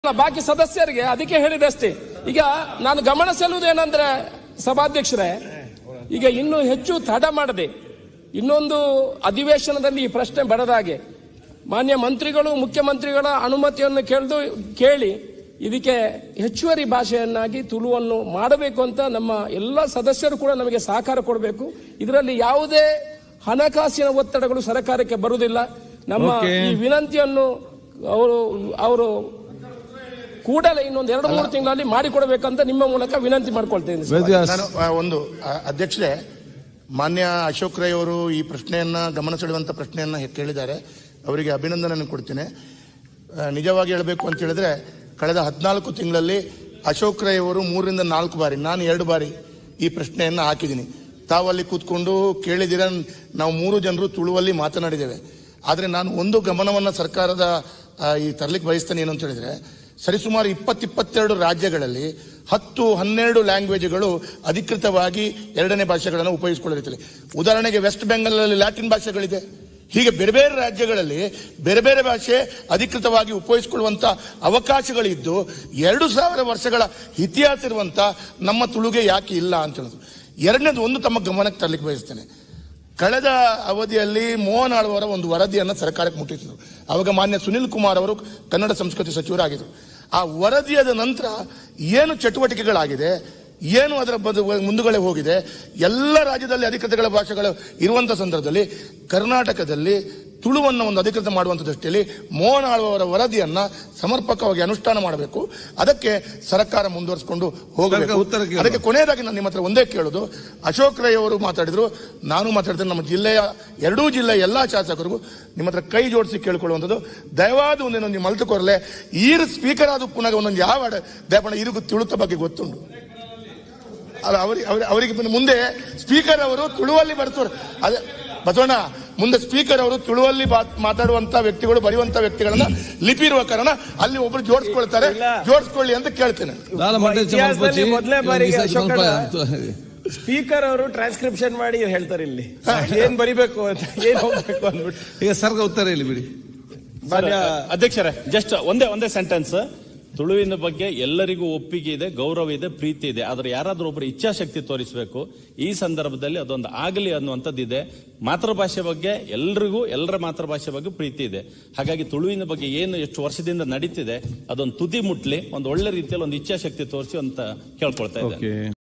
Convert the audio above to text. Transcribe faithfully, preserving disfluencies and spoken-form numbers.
ಬಾಕಿ ಸದಸ್ಯರಿಗೆ ಅದಕ್ಕೆ ಹೇಳಿದಷ್ಟೇ. ಈಗ ನಾನು ಗಮನ ಸೆಲ್ಲುವುದೇನೆಂದ್ರೆ ಸಭಾಧ್ಯಕ್ಷರೇ, ಈಗ ಇನ್ನೂ ಹೆಚ್ಚು ತಡ ಮಾಡದೆ ಇನ್ನೊಂದು ಅಧಿವೇಶನದಲ್ಲಿ ಈ ಪ್ರಶ್ನೆ ಬರದ ಹಾಗೆ ಮಾನ್ಯ ಮಂತ್ರಿಗಳು ಮುಖ್ಯಮಂತ್ರಿಗಳ ಅನುಮತಿಯನ್ನು ಕೇಳಿದು ಕೇಳಿ ಇದಕ್ಕೆ ಹೆಚ್ಚುವರಿ ಭಾಷೆಯನ್ನಾಗಿ ತುಳುವನ್ನು ಮಾಡಬೇಕು ಅಂತ ನಮ್ಮ ಎಲ್ಲ ಸದಸ್ಯರು ಕೂಡ ನಮಗೆ ಸಹಕಾರ ಕೊಡಬೇಕು. ಇದರಲ್ಲಿ ಯಾವುದೇ ಹಣಕಾಸಿನ ಒತ್ತಡಗಳು ಸರ್ಕಾರಕ್ಕೆ ಬರುವುದಿಲ್ಲ. ನಮ್ಮ ಈ ವಿನಂತಿಯನ್ನು ಅವರು ಅವರು ಕೂಡಲೇ ಇನ್ನೊಂದು ಎರಡು ಮೂರು ತಿಂಗಳಲ್ಲಿ ಮಾಡಿಕೊಡಬೇಕಂತ ನಿಮ್ಮ ಮೂಲಕ ವಿನಂತಿ ಮಾಡ್ಕೊಳ್ತೇನೆ. ನಾನು ಒಂದು ಅಧ್ಯಕ್ಷರೇ, ಮಾನ್ಯ ಅಶೋಕ್ ರೈ ಅವರು ಈ ಪ್ರಶ್ನೆಯನ್ನ ಗಮನ ಸೆಳೆಯುವಂತ ಪ್ರಶ್ನೆಯನ್ನ ಕೇಳಿದ್ದಾರೆ. ಅವರಿಗೆ ಅಭಿನಂದನೆ ಕೊಡ್ತೀನಿ. ನಿಜವಾಗಿ ಹೇಳಬೇಕು ಅಂತ ಹೇಳಿದ್ರೆ, ಕಳೆದ ಹದಿನಾಲ್ಕು ತಿಂಗಳಲ್ಲಿ ಅಶೋಕ್ ರೈ ಅವರು ಮೂರರಿಂದ ನಾಲ್ಕು ಬಾರಿ, ನಾನು ಎರಡು ಬಾರಿ ಈ ಪ್ರಶ್ನೆಯನ್ನ ಹಾಕಿದ್ದೀನಿ. ತಾವಲ್ಲಿ ಕೂತ್ಕೊಂಡು ಕೇಳಿದಿರ, ನಾವು ಮೂರು ಜನರು ತುಳುವಲ್ಲಿ ಮಾತನಾಡಿದ್ದೇವೆ. ಆದರೆ ನಾನು ಒಂದು ಗಮನವನ್ನ ಸರ್ಕಾರದ ಈ ತರಲಿಕ್ಕೆ ಬಯಸ್ತೇನೆ. ಏನು ಅಂತ ಹೇಳಿದ್ರೆ, ಸರಿಸುಮಾರು ಇಪ್ಪತ್ತಿಪ್ಪತ್ತೆರಡು ರಾಜ್ಯಗಳಲ್ಲಿ ಹತ್ತು ಹನ್ನೆರಡು ಲ್ಯಾಂಗ್ವೇಜ್ಗಳು ಅಧಿಕೃತವಾಗಿ ಎರಡನೇ ಭಾಷೆಗಳನ್ನು ಉಪಯೋಗಿಸಿಕೊಳ್ಳುತ್ತವೆ. ಉದಾಹರಣೆಗೆ ವೆಸ್ಟ್ ಬೆಂಗಾಲ್ನಲ್ಲಿ ಲ್ಯಾಟಿನ್ ಭಾಷೆಗಳಿದೆ. ಹೀಗೆ ಬೇರೆ ಬೇರೆ ರಾಜ್ಯಗಳಲ್ಲಿ ಬೇರೆ ಬೇರೆ ಭಾಷೆ ಅಧಿಕೃತವಾಗಿ ಉಪಯೋಗಿಸಿಕೊಳ್ಳುವಂತ ಅವಕಾಶಗಳಿದ್ದು ಎರಡು ಸಾವಿರ ವರ್ಷಗಳ ಇತಿಹಾಸ ಇರುವಂತ ನಮ್ಮ ತುಳುಗೆ ಯಾಕೆ ಇಲ್ಲ ಅಂತ ಹೇಳೋದು. ಎರಡನೇದು ಒಂದು ತಮ್ಮ ಗಮನಕ್ಕೆ ತರಲಿಕ್ಕೆ ಬಯಸ್ತೇನೆ. ಕಳೆದ ಅವಧಿಯಲ್ಲಿ ಮೋಹನ್ ಆಳ್ವರ ಒಂದು ವರದಿಯನ್ನು ಸರ್ಕಾರಕ್ಕೆ ಮುಟ್ಟಿಸಿದರು. ಅವಾಗ ಮಾನ್ಯ ಸುನಿಲ್ ಕುಮಾರ್ ಅವರು ಕನ್ನಡ ಸಂಸ್ಕೃತಿ ಸಚಿವರಾಗಿದ್ದರು. ಆ ವರದಿಯಾದ ನಂತರ ಏನು ಚಟುವಟಿಕೆಗಳಾಗಿದೆ, ಏನು ಅದರ ಮುಂದುಗಡೆ ಹೋಗಿದೆ, ಎಲ್ಲ ರಾಜ್ಯದಲ್ಲಿ ಅಧಿಕೃತಗಳ ಭಾಷೆಗಳು ಇರುವಂತಹ ಸಂದರ್ಭದಲ್ಲಿ ಕರ್ನಾಟಕದಲ್ಲಿ ತುಳುವನ್ನು ಒಂದು ಅಧಿಕೃತ ಮಾಡುವಂತ ದೃಷ್ಟಿಯಲ್ಲಿ ಮೋಹನ್ ಆಳ್ವರ ವರದಿಯನ್ನ ಸಮರ್ಪಕವಾಗಿ ಅನುಷ್ಠಾನ ಮಾಡಬೇಕು. ಅದಕ್ಕೆ ಸರ್ಕಾರ ಮುಂದುವರಿಸಿಕೊಂಡು ಹೋಗಬೇಕು. ಅದಕ್ಕೆ ಕೊನೆಯದಾಗಿ ನಾನು ನಿಮ್ಮ ಹತ್ರ ಒಂದೇ ಕೇಳೋದು, ಅಶೋಕ್ ರೈ ಅವರು ಮಾತಾಡಿದ್ರು, ನಾನು ಮಾತಾಡ್ತೇನೆ. ನಮ್ಮ ಜಿಲ್ಲೆಯ ಎರಡೂ ಜಿಲ್ಲೆಯ ಎಲ್ಲಾ ಶಾಸಕರಿಗೂ ನಿಮ್ಮ ಹತ್ರ ಕೈ ಜೋಡಿಸಿ ಕೇಳಿಕೊಳ್ಳುವಂಥದ್ದು, ದಯವಾದ ಒಂದೇನೊಂದು ಮಲ್ತು ಕೊರಲೆ ಈರು ಸ್ಪೀಕರ್ ಆದ ಪುನಃ ಒಂದೊಂದು ಯಾವ ದಯಪಣ ಇರಿಗೂ ತುಳುತ ಬಗ್ಗೆ ಗೊತ್ತುಂಡು. ಅವರಿಗೆ ಅವರಿಗೆ ಮುಂದೆ ಸ್ಪೀಕರ್ ಅವರು ತುಳುವಲ್ಲಿ ಬರ್ತಾರೆ. ಅದೇ ಬಸವಣ್ಣ, ಮುಂದೆ ಸ್ಪೀಕರ್ ಅವರು ತುಳುವಲ್ಲಿ ಮಾತಾಡುವಂತ ವ್ಯಕ್ತಿಗಳು, ಬರೆಯುವಂತ ವ್ಯಕ್ತಿಗಳನ್ನ ಲಿಪಿ ಇರುವ ಕಾರಣ ಅಲ್ಲಿ ಒಬ್ರು ಜೋಡಿಸ್ಕೊಳ್ತಾರೆ. ಜೋಡಿಸ್ಕೊಳ್ಳಿ ಅಂತ ಕೇಳ್ತೇನೆ. ಮೊದಲೇ ಬಾರಿಗೆ ಸ್ಪೀಕರ್ ಅವರು ಟ್ರಾನ್ಸ್ಕ್ರಿಪ್ಷನ್ ಮಾಡಿ ಹೇಳ್ತಾರೆ ಇಲ್ಲಿ ಏನ್ ಬರಿಬೇಕು ಅಂತ, ಏನ್ ಹೋಗ್ಬೇಕು ಅಂದ್ಬಿಟ್ಟು. ಈಗ ಸರ್ಗ ಉತ್ತರ ಇಲ್ಲಿ ಬಿಡಿ. ಅಧ್ಯಕ್ಷರೇ, ಜಸ್ಟ್ ಒಂದೇ ಒಂದೇ ಸೆಂಟೆನ್ಸ್. ತುಳುವಿನ ಬಗ್ಗೆ ಎಲ್ಲರಿಗೂ ಒಪ್ಪಿಗೆ ಇದೆ, ಗೌರವ ಇದೆ, ಪ್ರೀತಿ ಇದೆ. ಆದ್ರೆ ಯಾರಾದ್ರೂ ಒಬ್ಬರು ಇಚ್ಛಾಶಕ್ತಿ ತೋರಿಸಬೇಕು. ಈ ಸಂದರ್ಭದಲ್ಲಿ ಅದೊಂದು ಆಗಲಿ ಅನ್ನುವಂಥದ್ದಿದೆ. ಮಾತೃಭಾಷೆ ಬಗ್ಗೆ ಎಲ್ರಿಗೂ, ಎಲ್ಲರ ಮಾತೃಭಾಷೆ ಬಗ್ಗೆ ಪ್ರೀತಿ ಇದೆ. ಹಾಗಾಗಿ ತುಳುವಿನ ಬಗ್ಗೆ ಏನು ಎಷ್ಟು ವರ್ಷದಿಂದ ನಡೀತಿದೆ ಅದೊಂದು ತುದಿ ಮುಟ್ಲಿ, ಒಂದು ಒಳ್ಳೆ ರೀತಿಯಲ್ಲಿ ಒಂದು ಇಚ್ಛಾಶಕ್ತಿ ತೋರಿಸಿ ಅಂತ ಕೇಳ್ಕೊಳ್ತಾ ಇದ್ದೇನೆ.